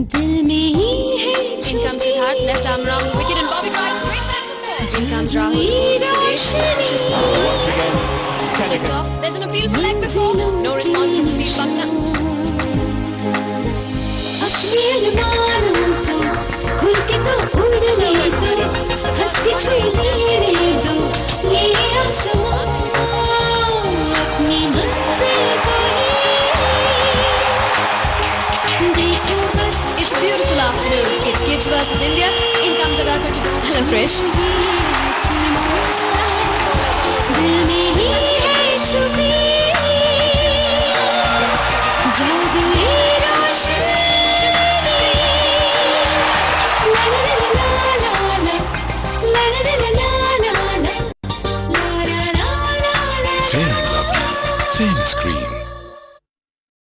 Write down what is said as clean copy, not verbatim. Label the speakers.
Speaker 1: In comes Sircar, left arm round the wicket and Bobby tries straight back to ball. In comes Rahul.
Speaker 2: Once again,
Speaker 1: Checked off. There's an appeal for leg before. No response from Steve Buckner. It's a beautiful afternoon. It's Kids versus India. In comes Sircar 22. Hello, Krish.
Speaker 2: very lovely, famous cream.